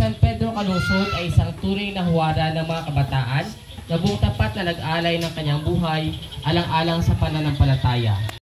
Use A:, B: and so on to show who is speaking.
A: San Pedro Calungsod ay isang tunay na huwara ng mga kabataan na buong tapat na nag-alay ng kanyang buhay alang-alang sa pananampalataya.